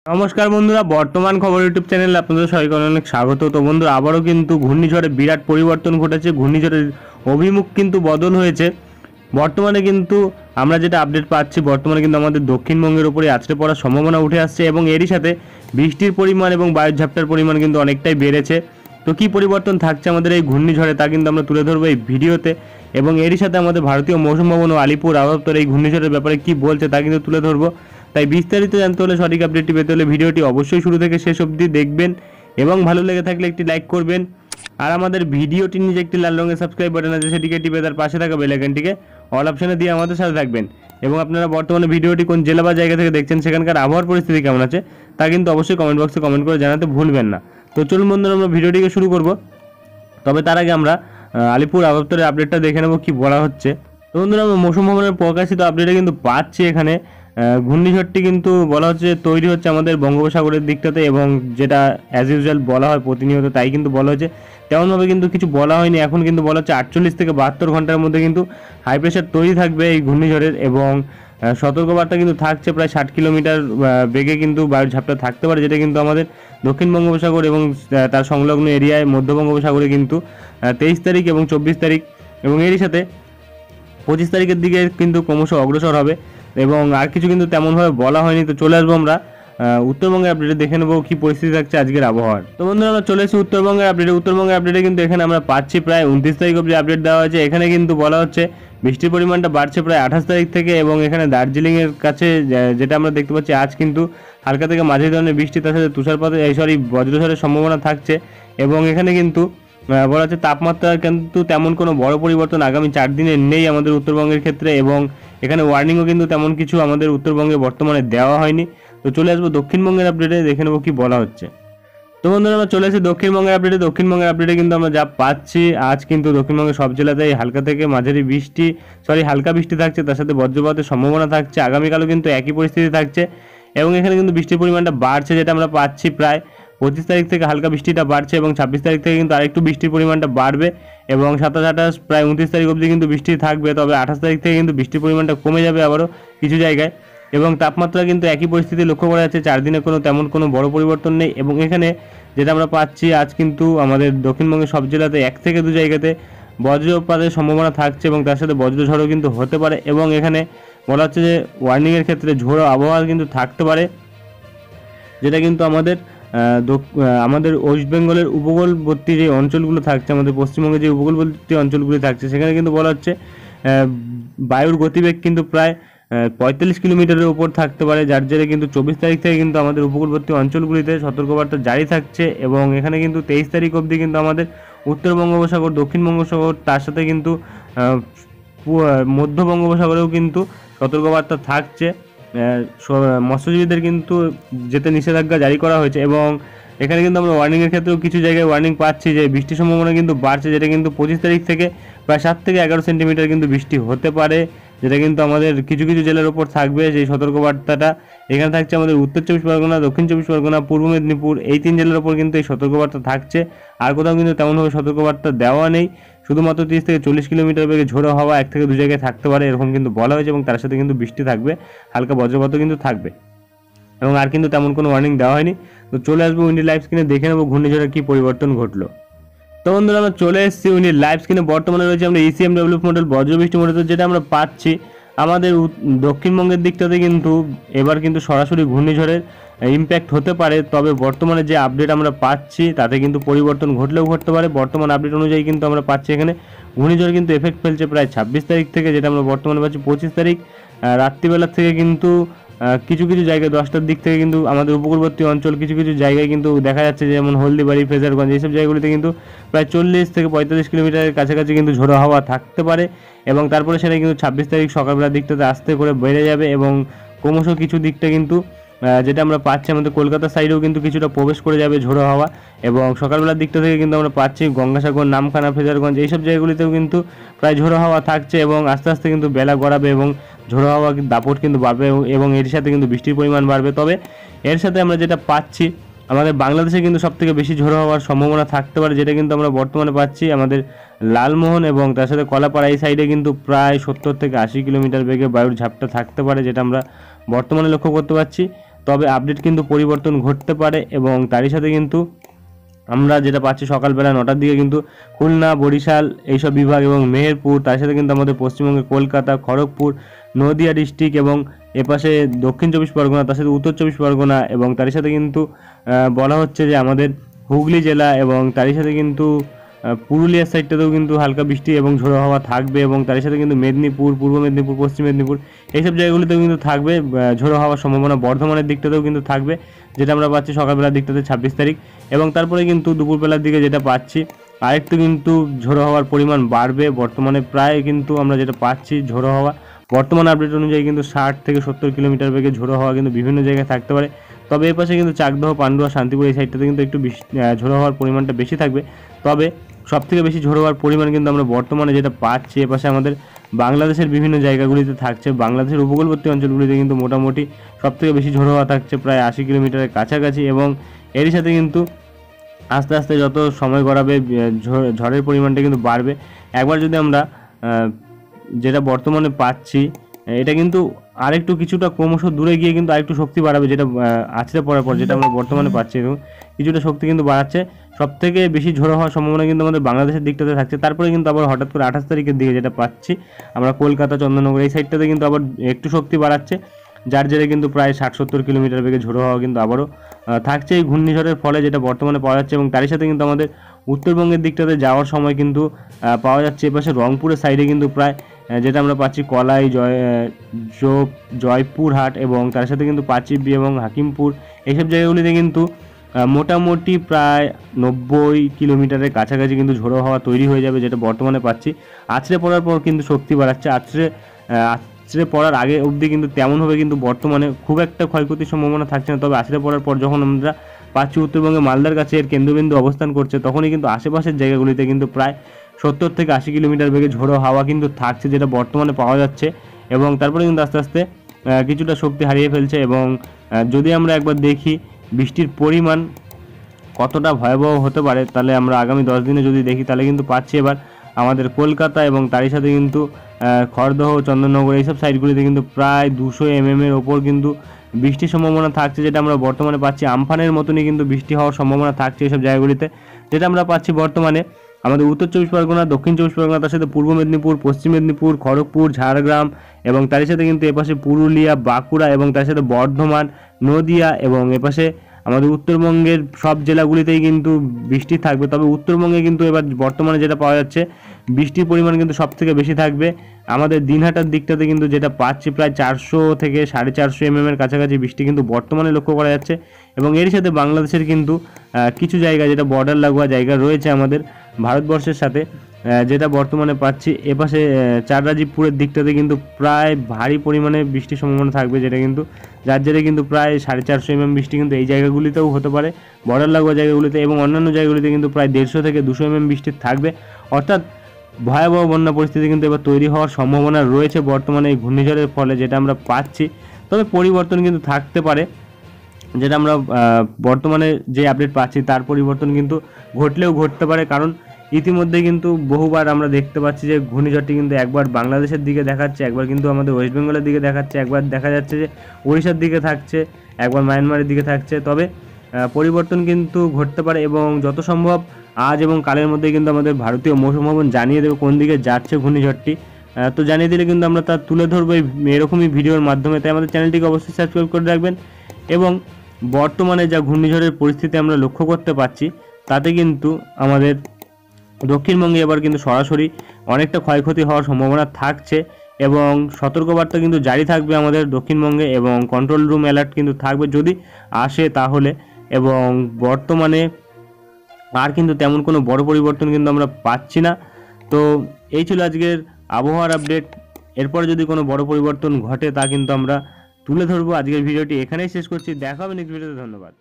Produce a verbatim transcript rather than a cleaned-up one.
নমস্কার বন্ধুরা, বর্তমান খবর ইউটিউব চ্যানেলে আপনাদের সবাইকে অনেক স্বাগত। তো বন্ধুরা, আবারও কিন্তু ঘূর্ণিঝড়ে বিরাট পরিবর্তন ঘটেছে। ঘূর্ণিঝড়ের অভিমুখ কিন্তু বদল হয়েছে। বর্তমানে কিন্তু আমরা যেটা আপডেট পাচ্ছি, বর্তমানে কিন্তু আমাদের দক্ষিণবঙ্গের উপরে আছড়ে পড়ার সম্ভাবনা উঠে আসছে এবং এরই সাথে বৃষ্টির পরিমাণ এবং বায়ুর ঝাপটার পরিমাণ কিন্তু অনেকটাই বেড়েছে। তো কী পরিবর্তন থাকছে আমাদের এই ঘূর্ণিঝড়ে তা কিন্তু আমরা তুলে ধরবো এই ভিডিওতে, এবং এরই সাথে আমাদের ভারতীয় মৌসুম ভবন ও আলিপুর আবহাওয়া দপ্তর এই ঘূর্ণিঝড়ের ব্যাপারে কী বলছে তা কিন্তু তুলে ধরবো। তাই বিস্তারিত জানতে হলে, সঠিক আপডেটটি পেতে হলে ভিডিওটি অবশ্যই শুরু থেকে শেষ অবধি দেখবেন এবং ভালো লেগে থাকলে একটি লাইক করবেন। আর আমাদের ভিডিওটি নিচে একটি লাল রঙের সাবস্ক্রাইব বাটন আছে, সেটিকে টিপে তার পাশে থাকা বেল আইকনটিকে অল অপশনে দিয়ে আমাদের সাথে থাকবেন। এবং আপনারা বর্তমানে ভিডিওটি কোন জেলা বা জায়গা থেকে দেখছেন, সেখানকার আবহাওয়ার পরিস্থিতি কেমন আছে তা কিন্তু অবশ্যই কমেন্ট বক্সে কমেন্ট করে জানাতে ভুলবেন না। তো চলুন বন্ধুরা, আমরা ভিডিওটিকে শুরু করব। তবে তার আগে আমরা আলিপুর আবহাওয়া দপ্তরের আপডেটটা দেখে নেব কী বলা হচ্ছে। তো বন্ধুরা, আমরা মৌসুম ভবনের প্রকাশিত আপডেটে কিন্তু পাচ্ছি এখানে ঘূর্ণিঝড়টি কিন্তু বলা হচ্ছে তৈরি হচ্ছে আমাদের বঙ্গোপসাগরের দিকটাতে, এবং যেটা অ্যাজ ইউজুয়াল বলা হয় প্রতিনিয়ত, তাই কিন্তু বলা হচ্ছে। তেমনভাবে কিন্তু কিছু বলা হয়নি। এখন কিন্তু বলা হচ্ছে আটচল্লিশ থেকে বাহাত্তর ঘন্টার মধ্যে কিন্তু হাই প্রেশার তৈরি থাকবে এই ঘূর্ণিঝড়ের, এবং সতর্কবার্তা কিন্তু থাকছে প্রায় ষাট কিলোমিটার বেগে কিন্তু বায়ুর ঝাপটা থাকতে পারে, যেটা কিন্তু আমাদের দক্ষিণ বঙ্গোপসাগর এবং তার সংলগ্ন এরিয়ায় মধ্য বঙ্গোপসাগরে কিন্তু তেইশ তারিখ এবং চব্বিশ তারিখ এবং এরই সাথে পঁচিশ তারিখের দিকে কিন্তু ক্রমশ অগ্রসর হবে, এবং আর কিছু কিন্তু তেমনভাবে বলা হয়নি। তো চলে আসবো আমরা উত্তরবঙ্গের আপডেটে, দেখে নেবো কী পরিস্থিতি থাকছে আজকের আবহাওয়ার। তো বন্ধুরা, আমরা চলে এসেছি উত্তরবঙ্গের আপডেটে। উত্তরবঙ্গের আপডেটে কিন্তু এখানে আমরা পাচ্ছি প্রায় উনত্রিশ তারিখ অবধি আপডেট দেওয়া হয়েছে। এখানে কিন্তু বলা হচ্ছে বৃষ্টির পরিমাণটা বাড়ছে প্রায় আঠাশ তারিখ থেকে, এবং এখানে দার্জিলিংয়ের কাছে যেটা আমরা দেখতে পাচ্ছি, আজ কিন্তু হালকা থেকে মাঝারি ধরনের বৃষ্টি, তার সাথে তুষারপাত এই সরি বজ্রঝড়ের সম্ভাবনা থাকছে। এবং এখানে কিন্তু বলা হচ্ছে তাপমাত্রার কিন্তু তেমন কোনো বড় পরিবর্তন আগামী চার দিনে নেই আমাদের উত্তরবঙ্গের ক্ষেত্রে, এবং এখানে ওয়ার্নিংও কিন্তু তেমন কিছু আমাদের উত্তরবঙ্গে বর্তমানে দেওয়া হয়নি। তো চলে আসবো দক্ষিণবঙ্গের আপডেটে, দেখে নেবো কী বলা হচ্ছে। তো বন্ধুরা, আমরা চলে আসি দক্ষিণবঙ্গের আপডেটে। দক্ষিণবঙ্গের আপডেটে কিন্তু আমরা যা পাচ্ছি, আজ কিন্তু দক্ষিণবঙ্গের সব জেলাতেই হালকা থেকে মাঝারি বৃষ্টি সরি হালকা বৃষ্টি থাকছে, তার সাথে বজ্রপাতের সম্ভাবনা থাকছে। আগামীকালও কিন্তু একই পরিস্থিতি থাকছে, এবং এখানে কিন্তু বৃষ্টির পরিমাণটা বাড়ছে, যেটা আমরা পাচ্ছি প্রায় পঁচিশ তারিখ থেকে হালকা বৃষ্টিটা বাড়ছে, এবং ছাব্বিশ তারিখ থেকে কিন্তু আরেকটু বৃষ্টির পরিমাণটা বাড়বে, এবং সাতাশ আঠাশ প্রায় উনত্রিশ তারিখ অবধি কিন্তু বৃষ্টি থাকবে। তবে আঠাশ তারিখ থেকে কিন্তু বৃষ্টির পরিমাণটা কমে যাবে আবারও কিছু জায়গায়, এবং তাপমাত্রা কিন্তু একই পরিস্থিতি লক্ষ্য করা যাচ্ছে। চার দিনে কোনো তেমন কোনো বড় পরিবর্তন নেই, এবং এখানে যেটা আমরা পাচ্ছি, আজ কিন্তু আমাদের দক্ষিণবঙ্গের সব জেলাতে এক থেকে দু জায়গাতে বজ্রপাতের সম্ভাবনা থাকছে, এবং তার সাথে বজ্রঝড়ও কিন্তু হতে পারে। এবং এখানে বলা হচ্ছে যে ওয়ার্নিংয়ের ক্ষেত্রে ঝোড়ো আবহাওয়া কিন্তু থাকতে পারে, যেটা কিন্তু আমাদের আমাদের ওয়েস্ট বেঙ্গলের উপকূলবর্তী যে অঞ্চলগুলো থাকছে, আমাদের পশ্চিমবঙ্গের যে উপকূলবর্তী অঞ্চলগুলি থাকছে, সেখানে কিন্তু বলা হচ্ছে বায়ুর গতিবেগ কিন্তু প্রায় পঁয়তাল্লিশ কিলোমিটারের উপর থাকতে পারে, যার জেরে কিন্তু চব্বিশ তারিখ থেকে কিন্তু আমাদের উপকূলবর্তী অঞ্চলগুলিতে সতর্কবার্তা জারি থাকছে। এবং এখানে কিন্তু তেইশ তারিখ অবধি কিন্তু আমাদের উত্তর বঙ্গোপসাগর, দক্ষিণ বঙ্গোপসাগর, তার সাথে কিন্তু মধ্য বঙ্গোপসাগরেও কিন্তু সতর্কবার্তা থাকছে। মৎস্যজীবীদের কিন্তু যেতে নিষেধাজ্ঞা জারি করা হয়েছে, এবং এখানে কিন্তু আমরা ওয়ার্নিংয়ের ক্ষেত্রেও কিছু জায়গায় ওয়ার্নিং পাচ্ছি যে বৃষ্টির সম্ভাবনা কিন্তু বাড়ছে, যেটা কিন্তু পঁচিশ তারিখ থেকে প্রায় সাত থেকে এগারো সেন্টিমিটার কিন্তু বৃষ্টি হতে পারে, যেটা কিন্তু আমাদের কিছু কিছু জেলার উপর থাকবে সেই সতর্কবার্তাটা। এখানে থাকছে আমাদের উত্তর চব্বিশ পরগনা, দক্ষিণ চব্বিশ পরগনা, পূর্ব মেদিনীপুর, এই তিন জেলার উপর কিন্তু এই সতর্কবার্তা থাকছে। আর কোথাও কিন্তু তেমনভাবে সতর্কবার্তা দেওয়া নেই। শুধুমাত্র তিরিশ থেকে চল্লিশ কিলোমিটার বেগে ঝোড়ো হাওয়া এক থেকে দু জায়গায় থাকতে পারে, এরকম কিন্তু বলা হয়েছে, এবং তার সাথে কিন্তু বৃষ্টি থাকবে, হালকা বজ্রপাতও কিন্তু থাকবে, এবং আর কিন্তু তেমন কোনো ওয়ার্নিং দেওয়া হয়নি। তো চলে আসবো উইন্ডি লাইভ স্ক্রিনে, দেখে নেবো ঘূর্ণিঝড়ের কী পরিবর্তন ঘটলো। তো বন্ধুরা, আমরা চলে এসেছি উইন্ডি লাইভ স্ক্রিনে। বর্তমানে রয়েছে আমরা ইসিএম ডেভেলপ মডেল বজ্রবৃষ্টি মডেল, যেটা আমরা পাচ্ছি আমাদের দক্ষিণবঙ্গের দিকটাতে কিন্তু এবার কিন্তু সরাসরি ঘূর্ণিঝড়ের ইম্প্যাক্ট হতে পারে। তবে বর্তমানে যে আপডেট আমরা পাচ্ছি তাতে কিন্তু পরিবর্তন ঘটলেও ঘটতে পারে। বর্তমান আপডেট অনুযায়ী কিন্তু আমরা পাচ্ছি এখানে ঘূর্ণিঝড় কিন্তু এফেক্ট ফেলছে প্রায় ছাব্বিশ তারিখ থেকে, যেটা আমরা বর্তমানে পাচ্ছি পঁচিশ তারিখ রাত্রিবেলা থেকে কিন্তু কিছু কিছু জায়গায় দশটার দিক থেকে কিন্তু আমাদের উপকূলবর্তী অঞ্চল কিছু কিছু জায়গায় কিন্তু দেখা যাচ্ছে, যেমন হলদিবাড়ি, ফ্রেজারগঞ্জ, এইসব জায়গাগুলিতে কিন্তু প্রায় চল্লিশ থেকে পঁয়তাল্লিশ কিলোমিটারের কাছাকাছি কিন্তু ঝোড়ো হাওয়া থাকতে পারে, এবং তারপরে সেটা কিন্তু ছাব্বিশ তারিখ সকালবেলার দিকটাতে আস্তে করে বেড়ে যাবে, এবং ক্রমশ কিছু দিকটা কিন্তু যেটা আমরা পাচ্ছি আমাদের কলকাতা সাইডেও কিন্তু কিছুটা প্রবেশ করে যাবে ঝোড়ো হাওয়া, এবং সকালবেলার দিকটা থেকে কিন্তু আমরা পাচ্ছি গঙ্গাসাগর, নামখানা, ফ্রেজারগঞ্জ, এইসব জায়গাগুলিতেও কিন্তু প্রায় ঝোড়ো হাওয়া থাকছে, এবং আস্তে আস্তে কিন্তু বেলা গড়াবে, এবং ঝোড়ো হাওয়া দাপট কিন্তু বাড়বে, এবং এর সাথে কিন্তু বৃষ্টির পরিমাণ বাড়বে। তবে এর সাথে আমরা যেটা পাচ্ছি, আমাদের বাংলাদেশে কিন্তু সবথেকে বেশি ঝোড়ো হওয়ার সম্ভাবনা থাকতে পারে, যেটা কিন্তু আমরা বর্তমানে পাচ্ছি আমাদের লালমোহন এবং তার সাথে কলাপাড়া এই সাইডে কিন্তু প্রায় সত্তর থেকে আশি কিলোমিটার বেগে বায়ুর ঝাপটা থাকতে পারে, যেটা আমরা বর্তমানে লক্ষ্য করতে পারছি। তবে আপডেট কিন্তু পরিবর্তন ঘটতে পারে। এবং তারই সাথে কিন্তু আমরা যেটা পাচ্ছি সকালবেলা নটার দিকে কিন্তু খুলনা, বরিশাল এইসব বিভাগ এবং মেহেরপুর, তার সাথে কিন্তু আমাদের পশ্চিমবঙ্গের কলকাতা, খড়গপুর, নদিয়া ডিস্ট্রিক্ট এবং এপাশে দক্ষিণ চব্বিশ পরগনা, তার সাথে উত্তর চব্বিশ পরগনা এবং তারই সাথে কিন্তু বলা হচ্ছে যে আমাদের হুগলি জেলা এবং তারই সাথে কিন্তু পুরুলিয়ার সাইডটাতেও কিন্তু হালকা বৃষ্টি এবং ঝোড়ো হাওয়া থাকবে। এবং তার সাথে কিন্তু মেদিনীপুর, পূর্ব মেদিনীপুর, পশ্চিম মেদিনীপুর এইসব জায়গাগুলিতেও কিন্তু থাকবে ঝোড়ো হাওয়ার সম্ভাবনা। বর্ধমানের দিকটাতেও কিন্তু থাকবে, যেটা আমরা পাচ্ছি সকালবেলার দিকটাতে ছাব্বিশ তারিখ। এবং তারপরে কিন্তু দুপুরবেলার দিকে যেটা পাচ্ছি আরেকটু কিন্তু ঝোড়ো হাওয়ার পরিমাণ বাড়বে। বর্তমানে প্রায় কিন্তু আমরা যেটা পাচ্ছি ঝোড়ো হাওয়া বর্তমান আপডেট অনুযায়ী কিন্তু ষাট থেকে সত্তর কিলোমিটার বেগে ঝোড়ো হাওয়া কিন্তু বিভিন্ন জায়গায় থাকতে পারে। তবে এ পাশে কিন্তু চাকদহ, পান্ডুয়া, শান্তিপুর এই সাইডটাতে কিন্তু একটু ঝোড়ো হওয়ার পরিমাণটা বেশি থাকবে। তবে সবথেকে বেশি ঝোড়ো হওয়ার পরিমাণ কিন্তু আমরা বর্তমানে যেটা পাচ্ছি এপাশে আমাদের বাংলাদেশের বিভিন্ন জায়গাগুলিতে থাকছে। বাংলাদেশের উপকূলবর্তী অঞ্চলগুলিতে কিন্তু মোটামুটি সবথেকে বেশি ঝোড়ো হওয়া থাকছে প্রায় আশি কিলোমিটারের কাছাকাছি। এবং এরই সাথে কিন্তু আস্তে আস্তে যত সময় গড়াবে ঝড়ের পরিমাণটা কিন্তু বাড়বে। একবার যদি আমরা যেটা বর্তমানে পাচ্ছি এটা কিন্তু আরেকটু কিছুটা ক্রমশ দূরে গিয়ে কিন্তু আরেকটু শক্তি বাড়াবে, যেটা আছড়ে পড়ার পর যেটা আমরা বর্তমানে পাচ্ছি এবং কিছুটা শক্তি কিন্তু বাড়াচ্ছে। সব থেকে বেশি ঝোড়ো হওয়ার সম্ভাবনা কিন্তু আমাদের বাংলাদেশের দিকটাতে থাকছে। তারপরে কিন্তু আবার হঠাৎ করে আঠাশ তারিখের দিকে যেটা পাচ্ছি আমরা কলকাতা, চন্দননগর এই সাইডটাতে কিন্তু আবার একটু শক্তি বাড়াচ্ছে, যার জেরে কিন্তু প্রায় ষাট সত্তর কিলোমিটার বেগে ঝোড়ো হওয়া কিন্তু আবারও থাকছে এই ঘূর্ণিঝড়ের ফলে, যেটা বর্তমানে পাওয়া যাচ্ছে। এবং তারই সাথে কিন্তু আমাদের উত্তরবঙ্গের দিকটাতে যাওয়ার সময় কিন্তু পাওয়া যাচ্ছে এপাশে রংপুরের সাইডে কিন্তু প্রায় যেটা আমরা পাচ্ছি কলাই, জয় জয়পুরহাট এবং তার সাথে কিন্তু পাচিবি এবং হাকিমপুর এইসব জায়গাগুলিতে কিন্তু মোটামুটি প্রায় নব্বই কিলোমিটারের কাছাকাছি কিন্তু ঝোড়ো হাওয়া তৈরি হয়ে যাবে, যেটা বর্তমানে পাচ্ছি। আছড়ে পড়ার পর কিন্তু শক্তি বাড়াচ্ছে। আছড়ে আছড়ে পড়ার আগে অবধি কিন্তু তেমনভাবে কিন্তু বর্তমানে খুব একটা ক্ষয়ক্ষতির সম্ভাবনা থাকছে না। তবে আছড়ে পড়ার পর যখন আমরা পাচ্ছি উত্তরবঙ্গে মালদার কাছে এর কেন্দ্রবিন্দু অবস্থান করছে, তখনই কিন্তু আশেপাশের জায়গাগুলিতে কিন্তু প্রায় সত্তর থেকে আশি কিলোমিটার বেগে ঝোড়ো হাওয়া কিন্তু থাকছে, যেটা বর্তমানে পাওয়া যাচ্ছে। এবং তারপরে কিন্তু আস্তে আস্তে কিছুটা শক্তি হারিয়ে ফেলছে। এবং যদি আমরা একবার দেখি বৃষ্টির পরিমাণ কতটা ভয়াবহ হতে পারে, তাহলে আমরা আগামী দশ দিনে যদি দেখি তাহলে কিন্তু পাচ্ছি এবার আমাদের কলকাতা এবং তারই সাথে কিন্তু খড়দহ, চন্দননগর এইসব সাইডগুলিতে কিন্তু প্রায় দুশো এমএম এর ওপর কিন্তু বৃষ্টির সম্ভাবনা থাকছে, যেটা আমরা বর্তমানে পাচ্ছি। আমফানের মতনই কিন্তু বৃষ্টি হওয়ার সম্ভাবনা থাকছে এইসব জায়গাগুলিতে, যেটা আমরা পাচ্ছি বর্তমানে আমাদের উত্তর চব্বিশ পরগনা, দক্ষিণ চব্বিশ পরগনা, তার সাথে পূর্ব মেদিনীপুর, পশ্চিম মেদিনীপুর, খড়গপুর, ঝাড়গ্রাম এবং তার সাথে কিন্তু এপাশে পুরুলিয়া, বাঁকুড়া এবং তার সাথে বর্ধমান, নদিয়া এবং এপাশে আমাদের উত্তরবঙ্গের সব জেলাগুলিতেই কিন্তু বৃষ্টি থাকবে। তবে উত্তরবঙ্গে কিন্তু এবার বর্তমানে যেটা পাওয়া যাচ্ছে বৃষ্টির পরিমাণ কিন্তু সব থেকে বেশি থাকবে আমাদের দিনহাটার দিকটাতে, কিন্তু যেটা পাচ্ছি প্রায় চারশো থেকে সাড়ে চারশো এমএম এর কাছাকাছি বৃষ্টি কিন্তু বর্তমানে লক্ষ্য করা যাচ্ছে। এবং এর সাথে বাংলাদেশের কিন্তু কিছু জায়গা যেটা বর্ডার লাগোয়া জায়গা রয়েছে আমাদের ভারতবর্ষের সাথে, যেটা বর্তমানে পাচ্ছি এপাশে চাররাজীবপুরের দিকটাতে কিন্তু প্রায় ভারী পরিমাণে বৃষ্টির সম্ভাবনা থাকবে, যেটা কিন্তু যার জেরে কিন্তু প্রায় সাড়ে চারশো এমএম বৃষ্টি কিন্তু এই জায়গাগুলিতেও হতে পারে, বর্ডার লাগোয়া জায়গাগুলিতে। এবং অন্যান্য জায়গাগুলিতে কিন্তু প্রায় দেড়শো থেকে দুশো এমএম বৃষ্টি থাকবে। অর্থাৎ ভয়াবহ বন্যা পরিস্থিতি কিন্তু এবার তৈরি হওয়ার সম্ভাবনা রয়েছে বর্তমানে এই ঘূর্ণিঝড়ের ফলে, যেটা আমরা পাচ্ছি। তবে পরিবর্তন কিন্তু থাকতে পারে, যেটা আমরা বর্তমানে যে আপডেট পাচ্ছি তার পরিবর্তন কিন্তু ঘটলেও ঘটতে পারে। কারণ ইতিমধ্যে কিন্তু বহুবার আমরা দেখতে পাচ্ছি যে ঘূর্ণিঝড়টি কিন্তু একবার বাংলাদেশের দিকে দেখাচ্ছে, একবার কিন্তু আমাদের ওয়েস্ট বেঙ্গলের দিকে দেখাচ্ছে, একবার দেখা যাচ্ছে যে ওড়িশার দিকে থাকছে, একবার মায়ানমারের দিকে থাকছে। তবে পরিবর্তন কিন্তু ঘটতে পারে এবং যত সম্ভব আজ এবং কালের মধ্যে কিন্তু আমাদের ভারতীয় মৌসুম ভবন জানিয়ে দেবে কোন দিকে যাচ্ছে ঘূর্ণিঝড়টি। তো জানিয়ে দিলে কিন্তু আমরা তা তুলে ধরবো এরকমই ভিডিওর মাধ্যমে। তাই আমাদের চ্যানেলটিকে অবশ্যই সাবস্ক্রাইব করে রাখবেন। এবং বর্তমানে যা ঘূর্ণিঝড়ের পরিস্থিতি আমরা লক্ষ্য করতে পারছি, তাতে কিন্তু আমাদের দক্ষিণবঙ্গে এবার কিন্তু সরাসরি অনেকটা ক্ষয়ক্ষতি হওয়ার সম্ভাবনা থাকছে এবং সতর্কবার্তা কিন্তু জারি থাকবে আমাদের দক্ষিণবঙ্গে এবং কন্ট্রোল রুম অ্যালার্ট কিন্তু থাকবে যদি আসে তাহলে। এবং বর্তমানে আর কিন্তু তেমন কোনো বড় পরিবর্তন কিন্তু আমরা পাচ্ছি না। তো এই ছিল আজকের আবহাওয়ার আপডেট। এরপরে যদি কোনো বড় পরিবর্তন ঘটে তা কিন্তু আমরা তুলে ধরবো। আজকের ভিডিওটি এখানেই শেষ করছি, দেখা হবে নেক্সট ভিডিওতে। ধন্যবাদ।